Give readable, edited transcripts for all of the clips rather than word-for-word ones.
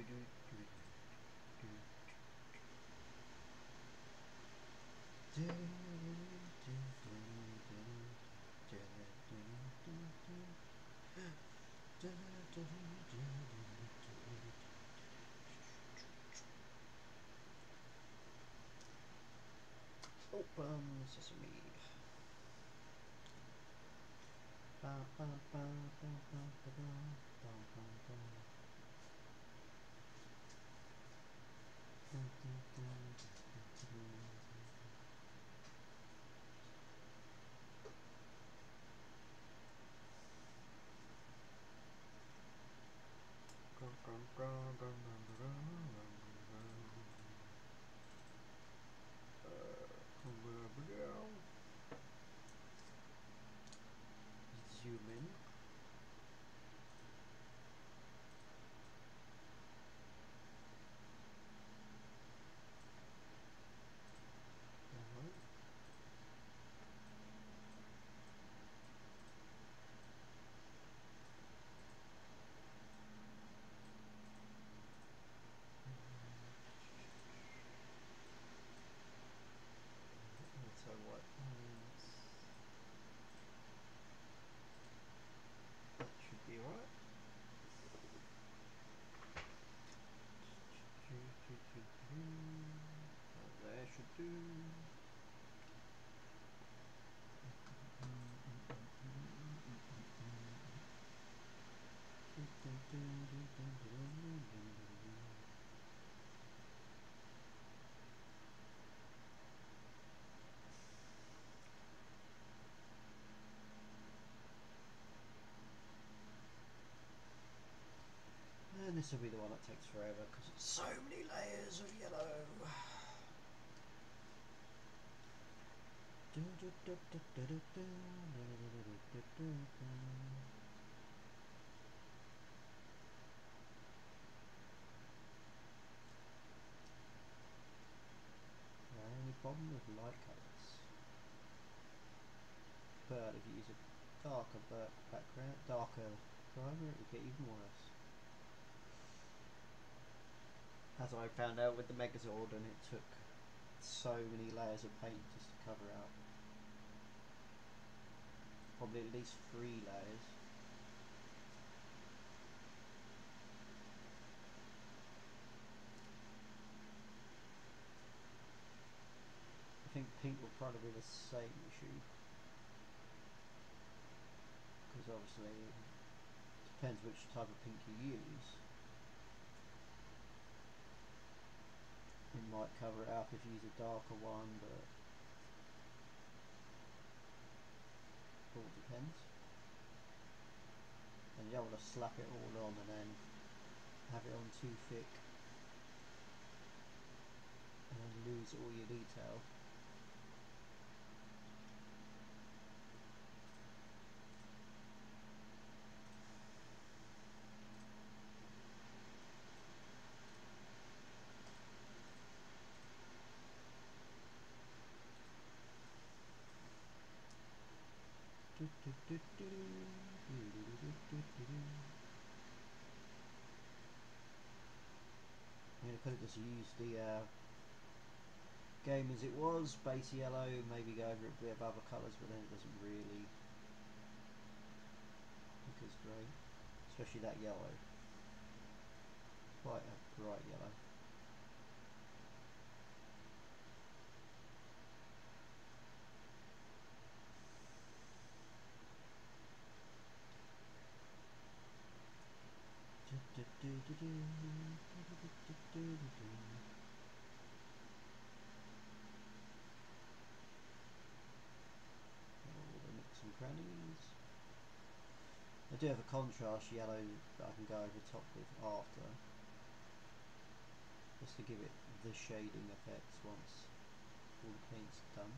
Open sesame. Zoom in. So what? That should be alright. That should do. And this will be the one that takes forever because it's so many layers of yellow. The only problem with light colours, but if you use a darker background, darker primer, it will get even worse. As I found out with the Megazord, and it took so many layers of paint just to cover out. Probably at least 3 layers. I think pink will probably be the same issue, because obviously it depends which type of pink you use. It might cover it up if you use a darker one, but it all depends. And you don't want to slap it all on and then have it on too thick and then lose all your detail. I could have just used the game as it was, base yellow, maybe go over it with other colours, but then it doesn't really look as great, especially that yellow, quite a bright yellow. All the nooks and crannies. I do have a contrast yellow that I can go over the top with after, just to give it the shading effects once all the paint's done.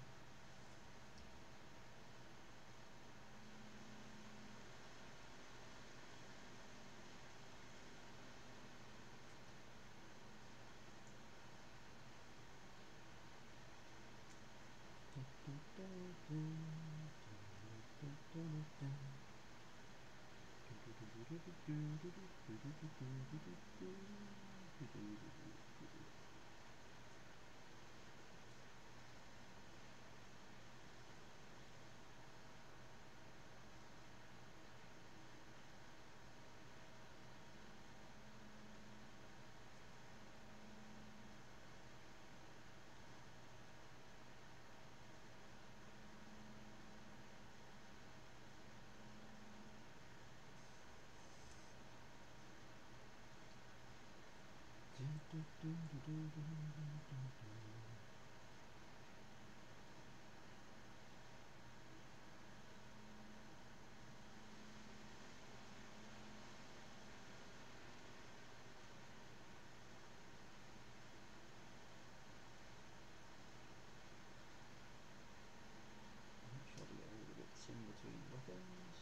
Sure to get all the bits in between weapons.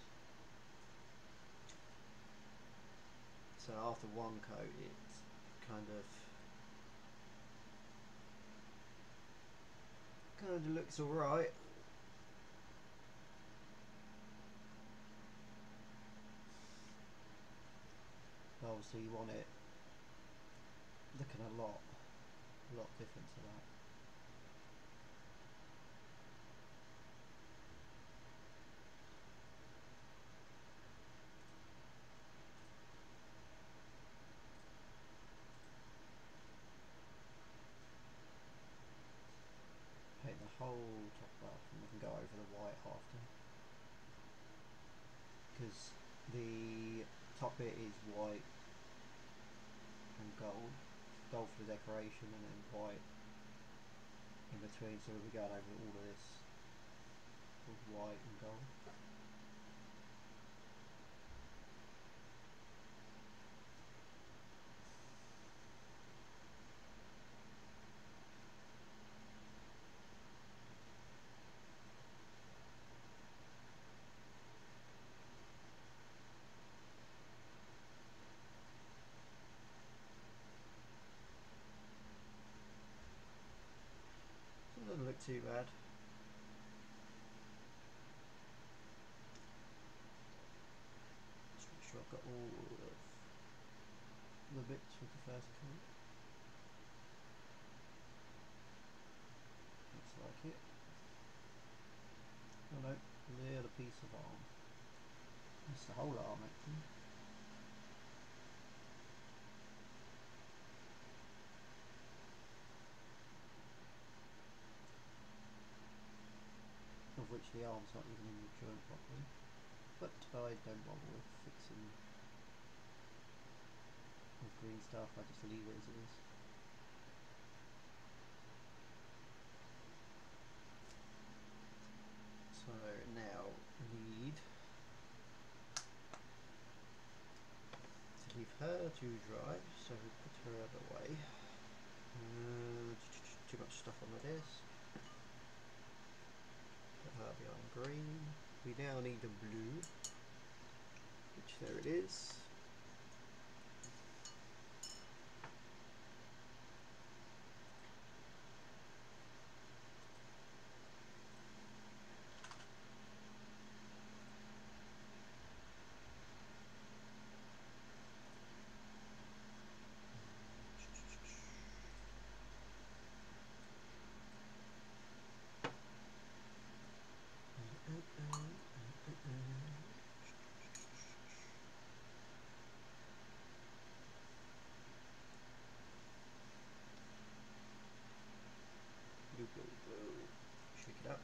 So after one coat, it kind of looks alright. Obviously you want it looking a lot different to that. Paint the whole top up and we can go over the white after. Because the top bit is white and gold for the decoration, and then white in between, so we'll be going over all of this with white and gold. So it doesn't look too bad. Just make sure I've got all of the bits with the first coat. Looks like it. Oh no, the other piece of arm. That's the whole arm actually. Of which the arm's not even in the joint properly. But I don't bother with fixing with green stuff, I just leave it as it is. So now we need to leave her to dry, so we put her out of the way. Too much stuff on the desk. Put her behind green. We now need the blue, which there it is. Blue, blue, blue. Shake it up.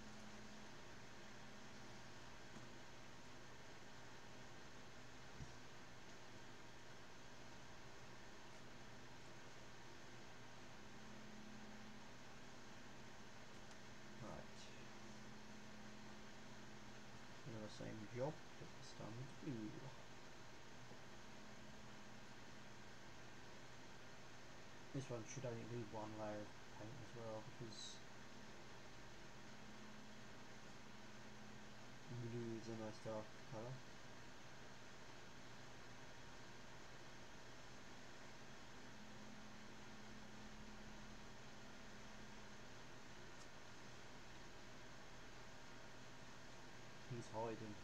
Right. Another same job, but this time with blue. This one should only need one layer of paint as well, because blue is a nice dark colour. He's hiding.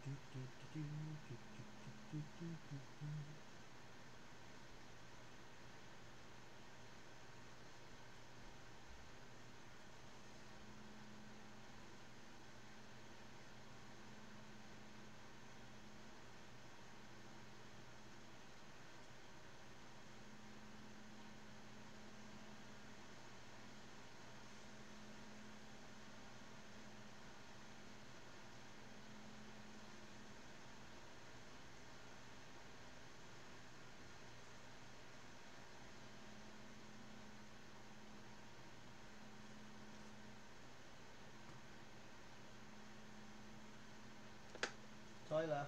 Tyler.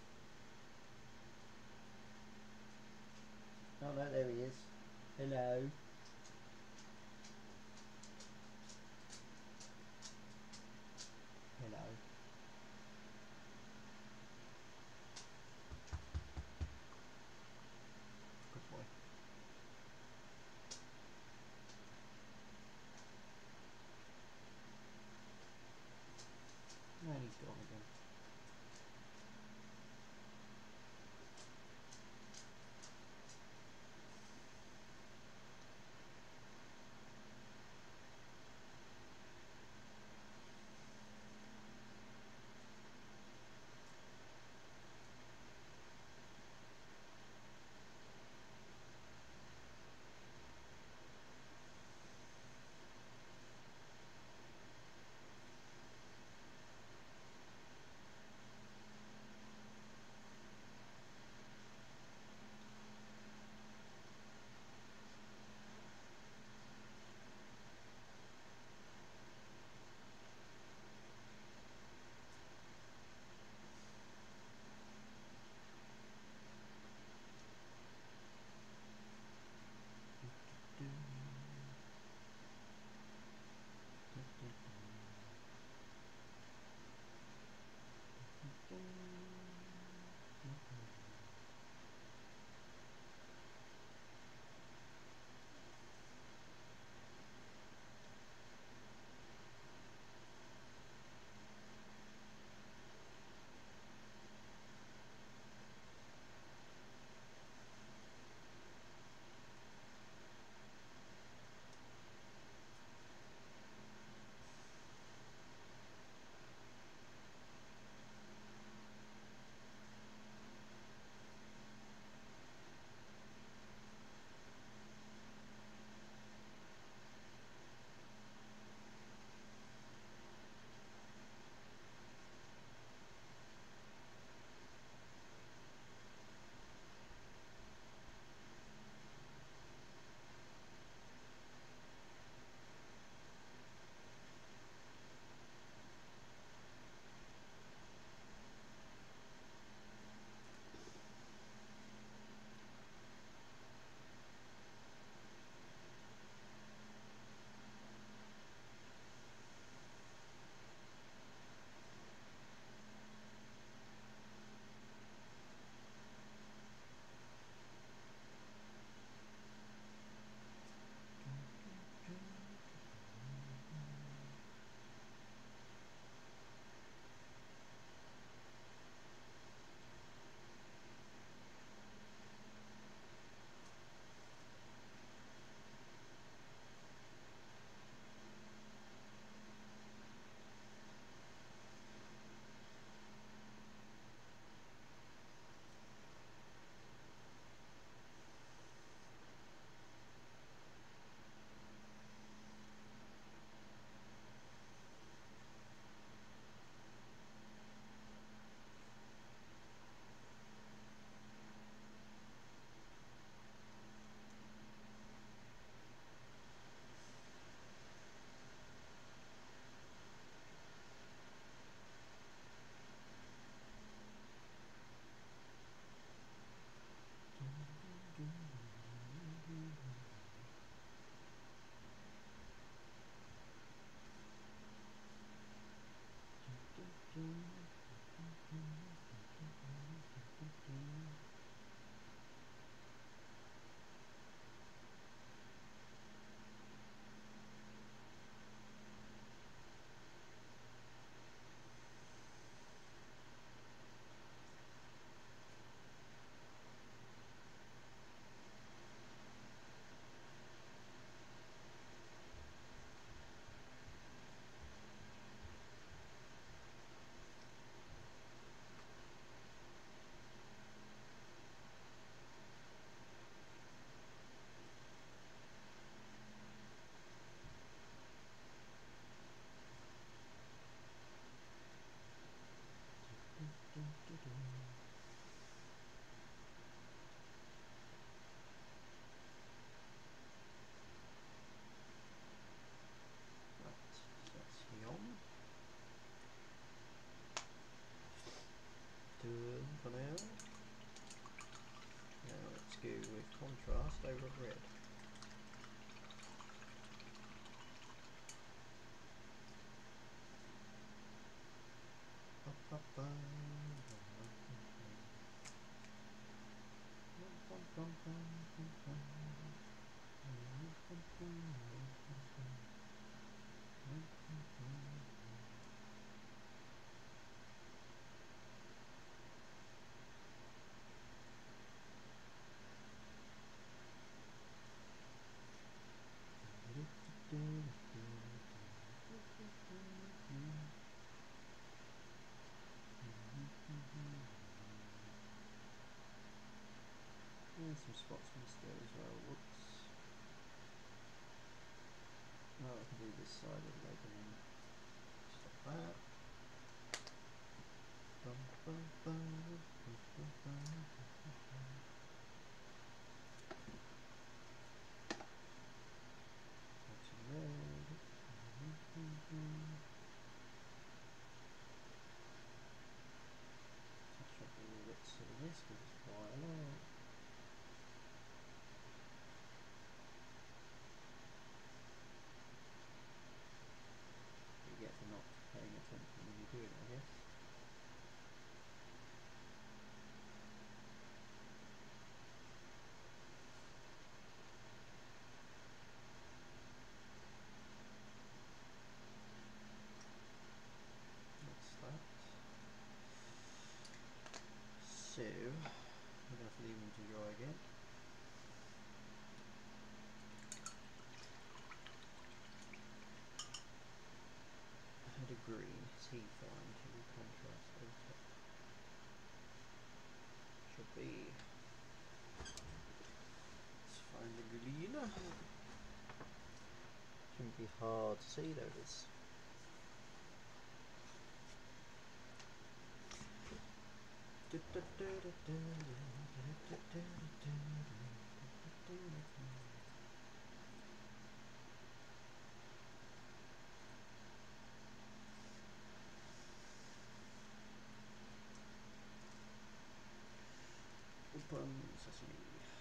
Oh no, there he is. Hello. Hello. Good boy. And he's gone again. doing, I guess. That's that. So we're going to have to leave them to dry again. I had a green, C fine to the contrast over top. Should be. Let's find the green. Shouldn't be hard to see though this. Open sesame.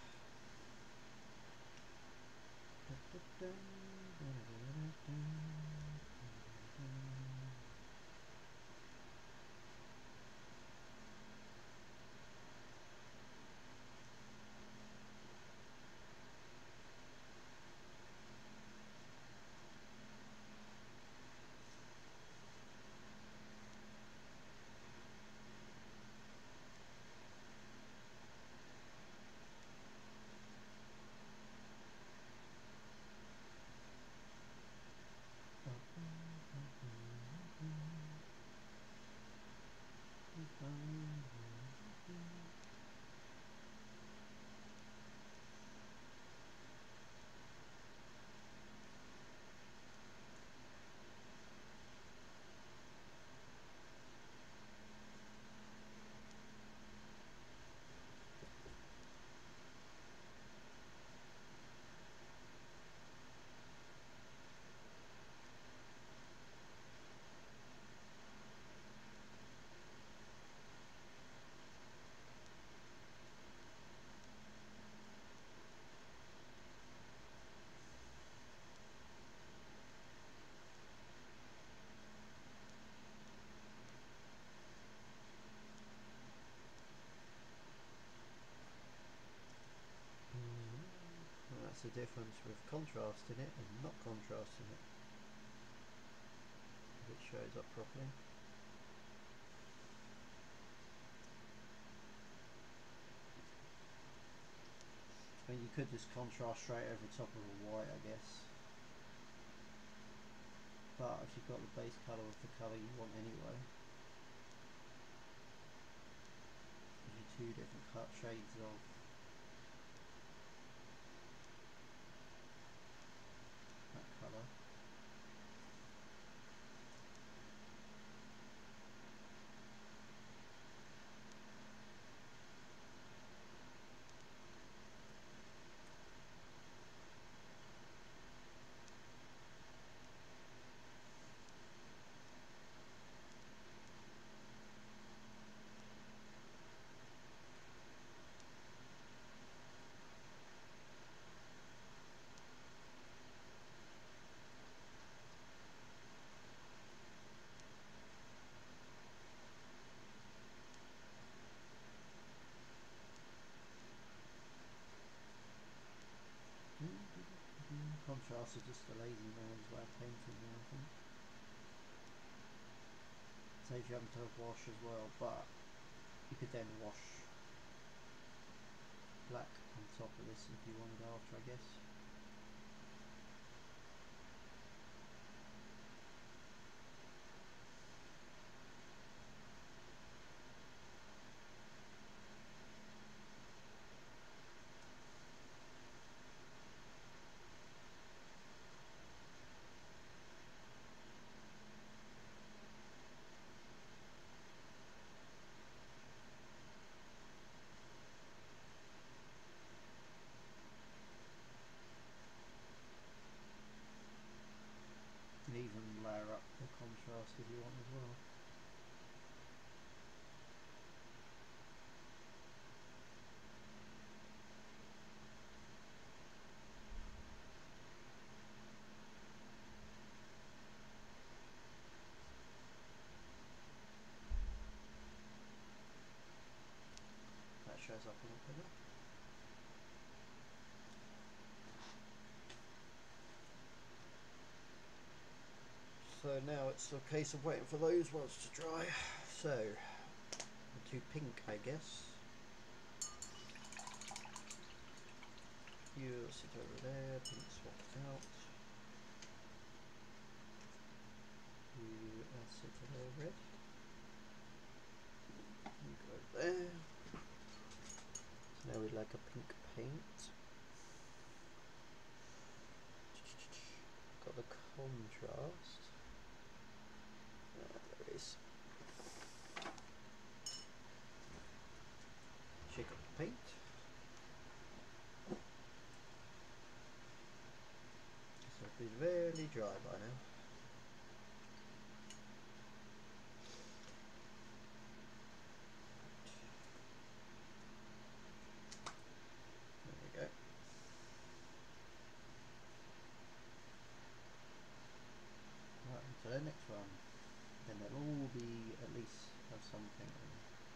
That's the difference with contrasting it and not contrasting it. If it shows up properly. I mean, you could just contrast straight over the top of a white, I guess. But if you've got the base colour of the colour you want anyway, gives you two different shades of that colour. Contrast is just a lazy man's way of painting now, I think. Saves you having to wash as well, but you could then wash black on top of this if you wanted after, I guess. You can even layer up the contrast if you want as well. now it's a case of waiting for those ones to dry. So, to pink, I guess. You sit over there, pink swapped out. You sit over red. You go over there. So now we'd like a pink paint. Got the contrast. There it is. Shake up the paint. So it'll be very dry by now. There we go. Right, so the next one. Then they'll all be at least have something on.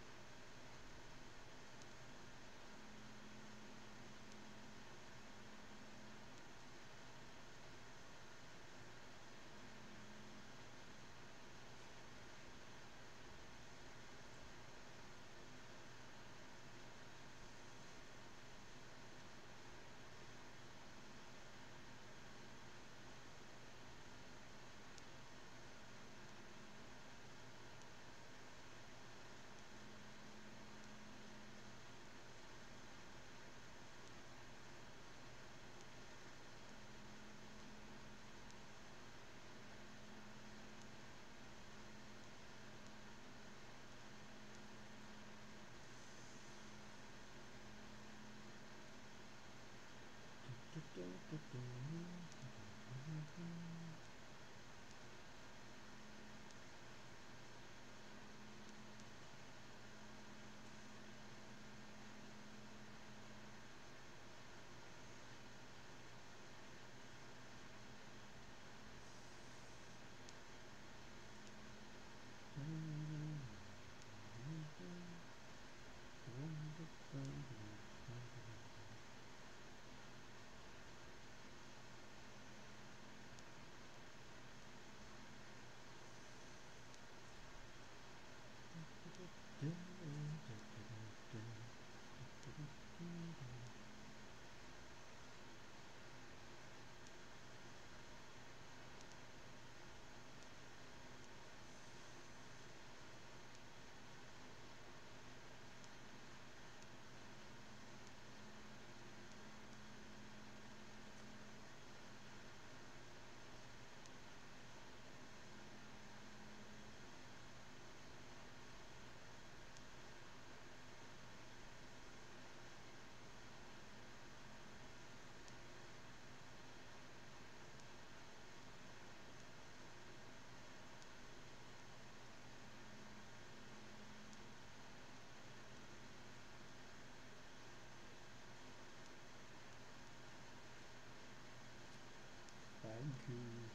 Thank you.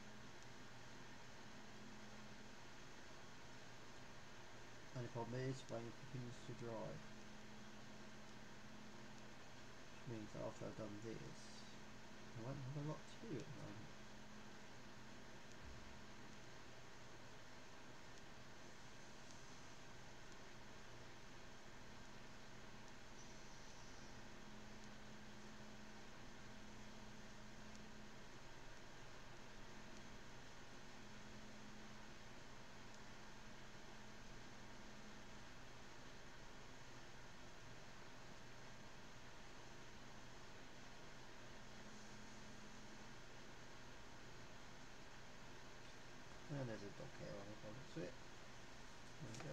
Only problem is waiting for things to dry. Which means that after I've done this, I won't have a lot to do at the moment. And there's a dog hair on it, that's it. There we go.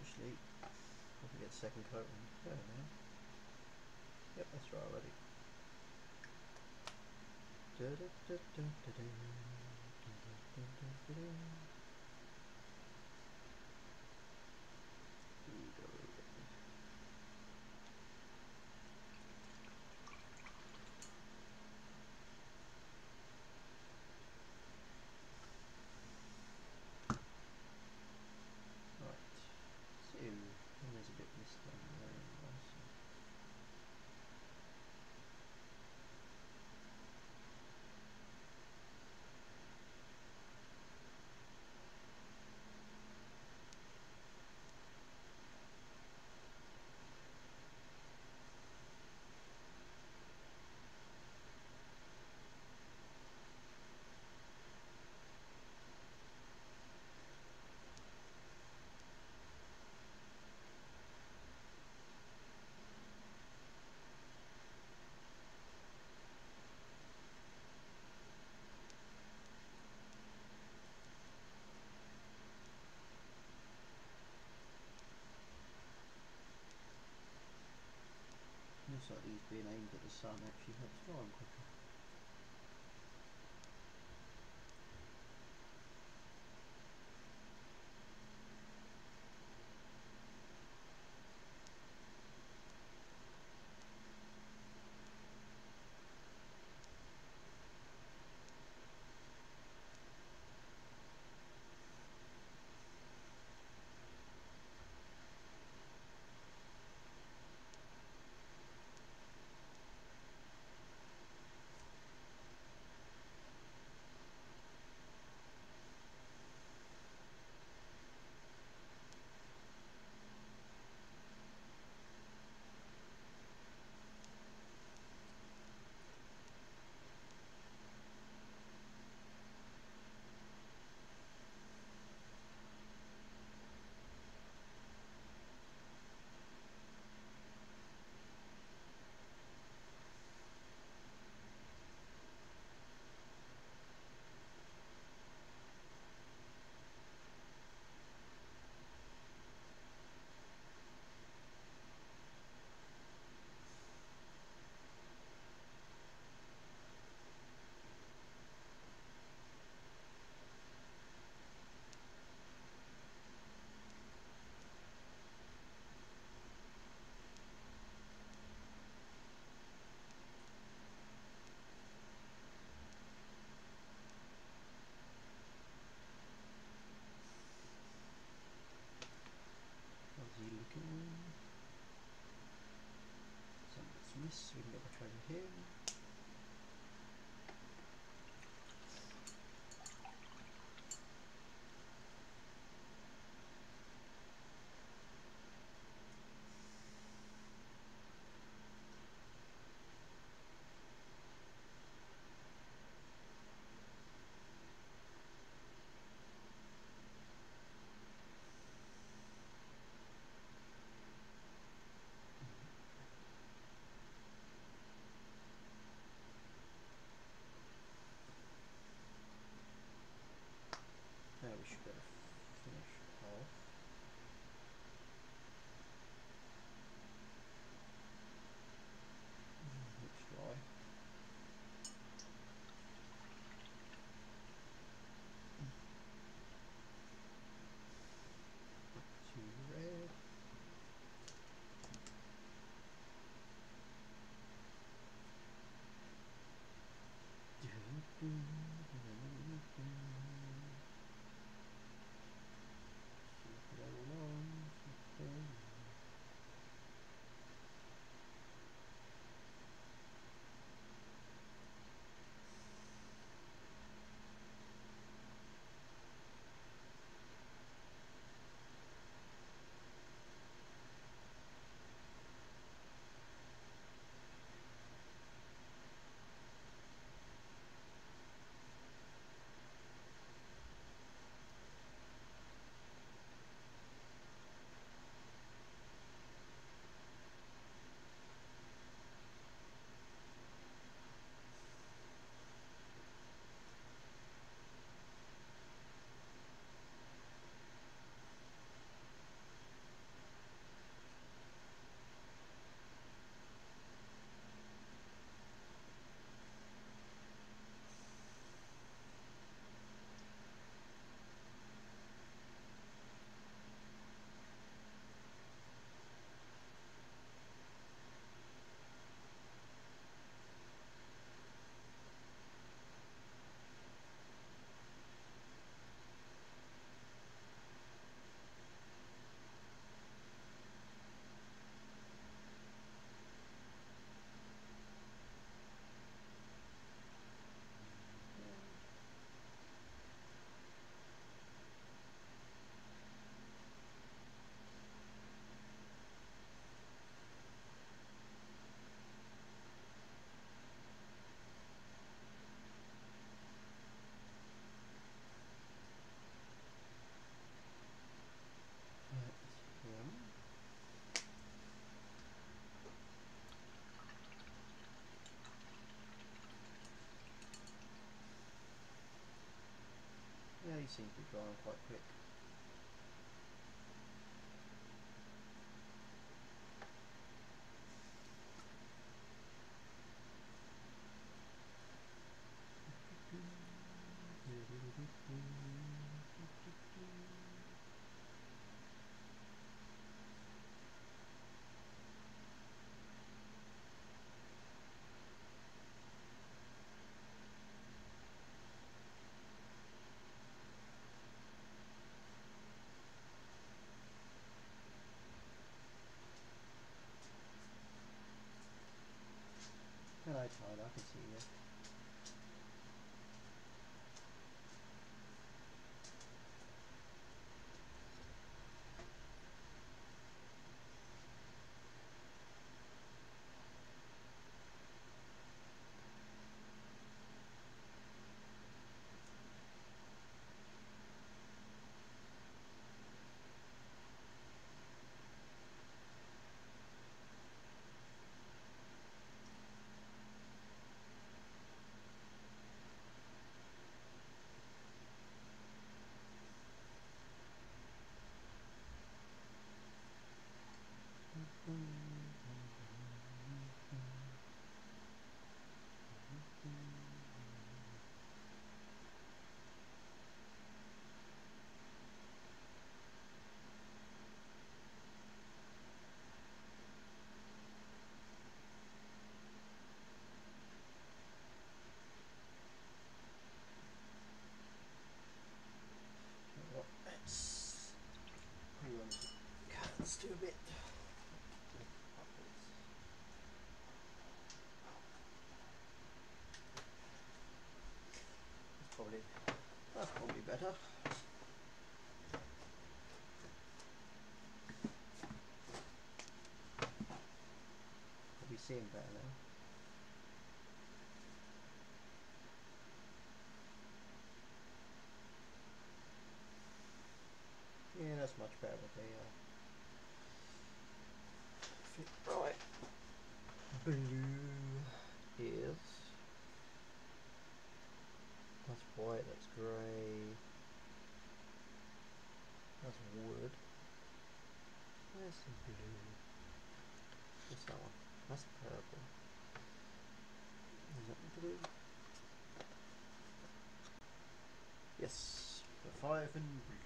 Actually, probably get second coat on there now. Yep, that's right already. And there's a bit missed down there anyway, so. Looks like these being aimed at the sun actually helps dry them quicker. How's he looking? Something's missed, so we can get the treasure here. seems to be drying quite quick. Hello Tyler, I can see you. Let's hang on. Let's do a bit. That's probably better. Probably seeing better now. Yeah, that's much better with the right. Blue is, that's white, that's grey, that's wood. Where's the blue? What's that one? That's purple. Is that the blue? Yes, the 5 and blue.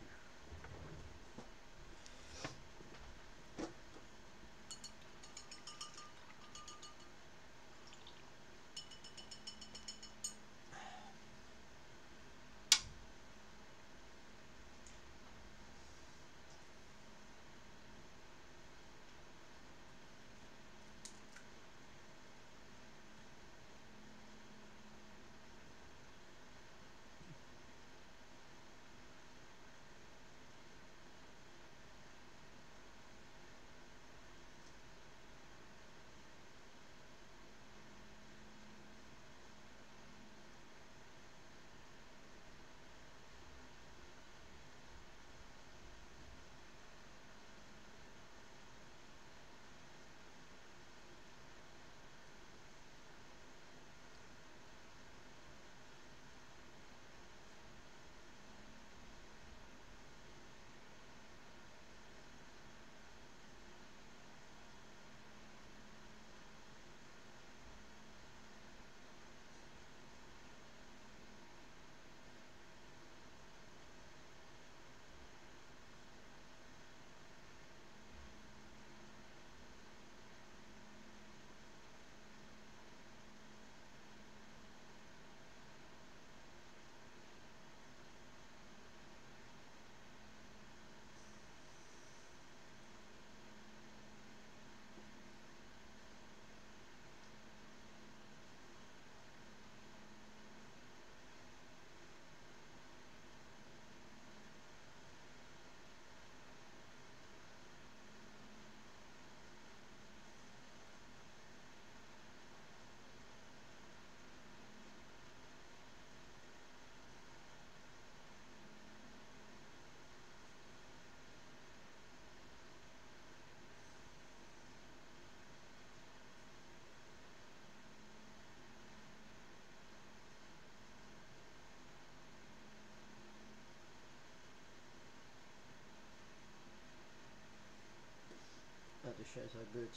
just shows how good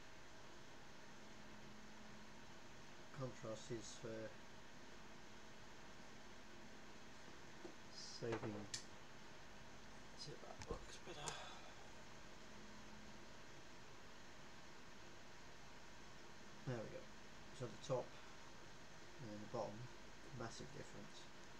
contrast is for saving. See if that looks better. There we go. So the top and then the bottom, massive difference.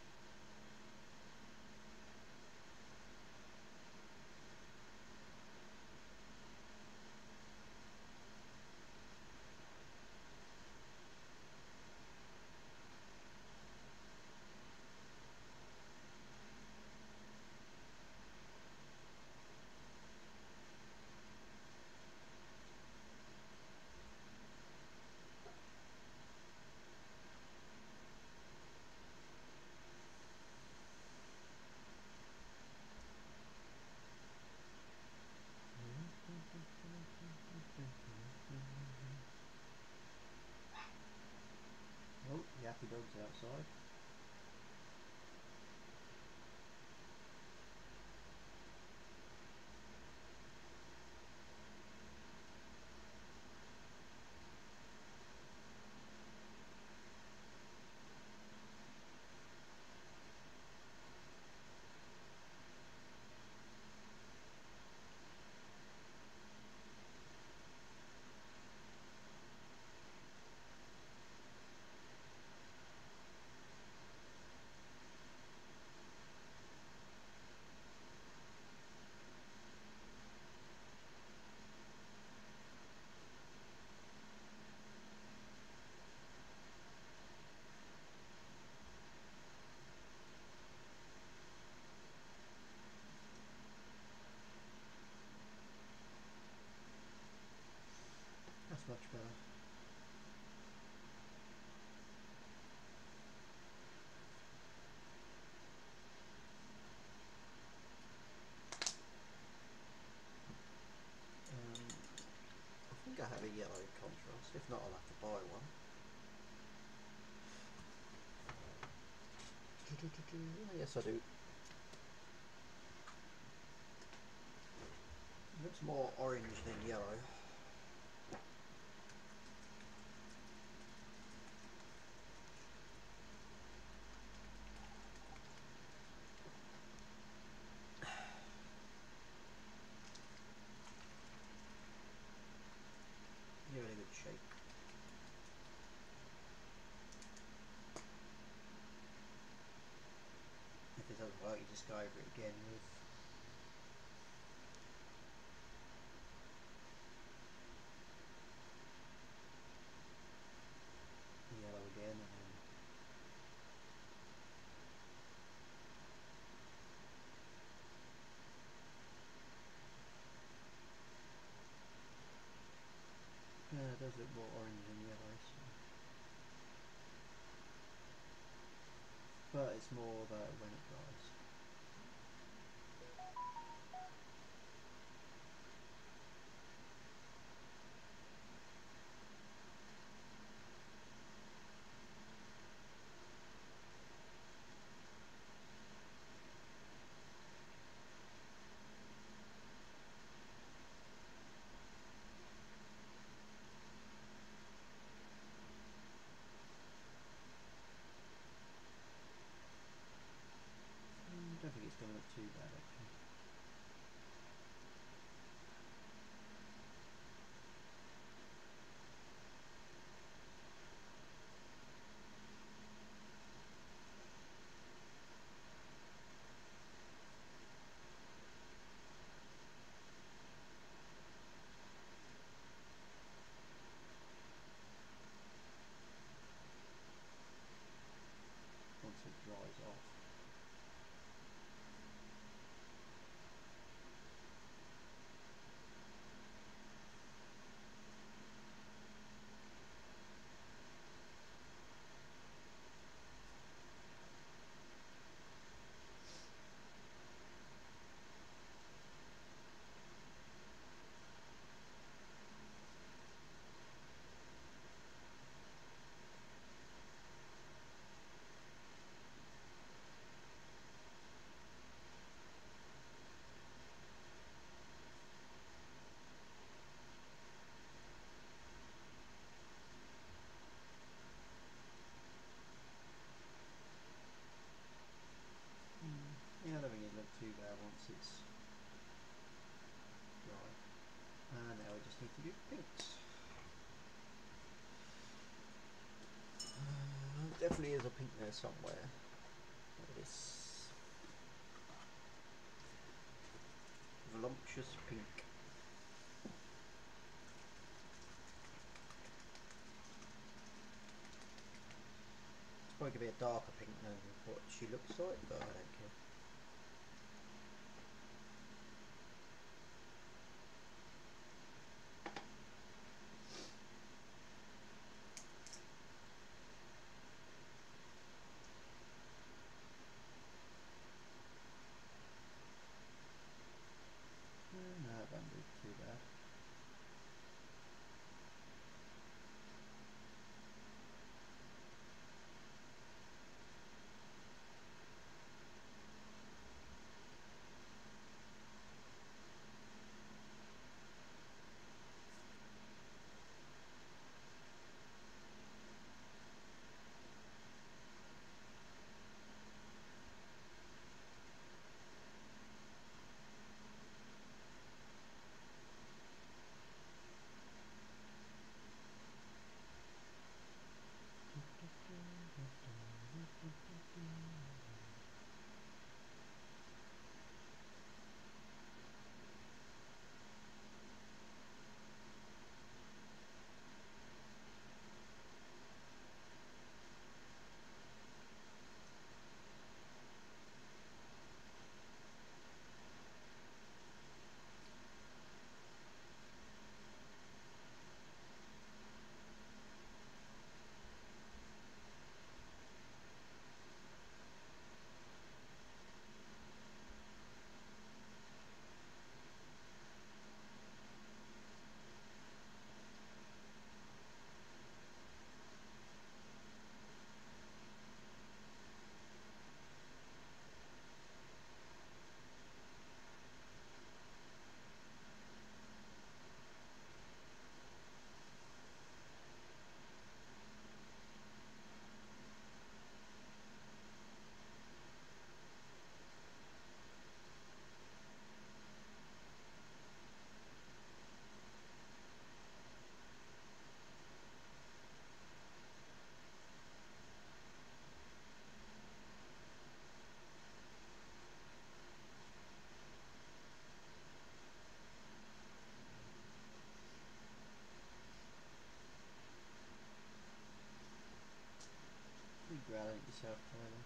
Oh, the happy dog's outside. That's much better. I think I have a yellow contrast. If not, I'll have to buy one. Yes, I do. It looks more orange than yellow. You're in a good shape. If it doesn't work, you just go over it again with the yellow again, and then yeah, it does look more orange than yellow, so. But it's more that when it dries. pinks. Definitely is a pink there somewhere. This voluptuous pink. It's probably going to be a darker pink than what she looks like, but I don't care. No, that won't be too bad. You growling at yourself, Tyler.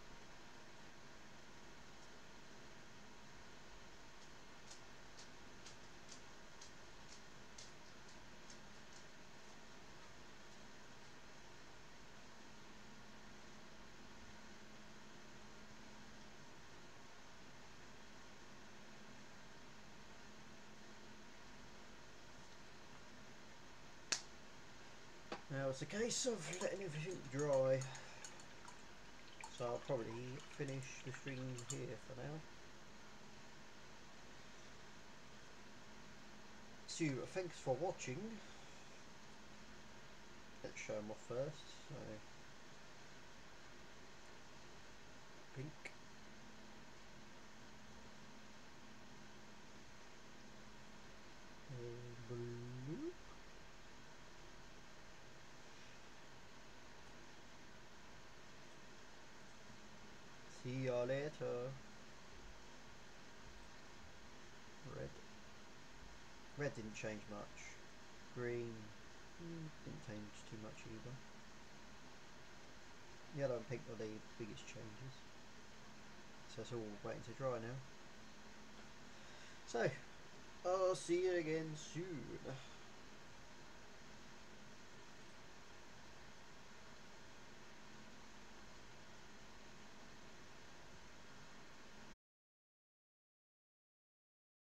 Now it's a case of letting everything dry, so I'll probably finish the string here for now. So thanks for watching. Let's show them off first. So pink. Blue. See ya later. Red. Red didn't change much. Green didn't change too much either. Yellow and pink were the biggest changes. So it's all waiting to dry now. So, I'll see you again soon.